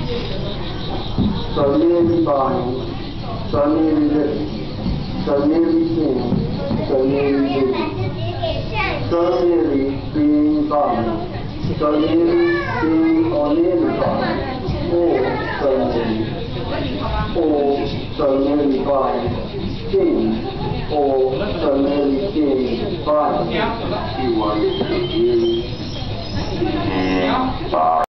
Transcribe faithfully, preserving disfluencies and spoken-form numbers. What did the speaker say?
Salieri-Bani, Salieri-Lip, Salieri-King, Salieri-Lip, Salieri-Bing-Bani, Salieri-Bing-Oneri-Bani, O Salieri, O Salieri-Bani, King, O Salieri-King-Bani.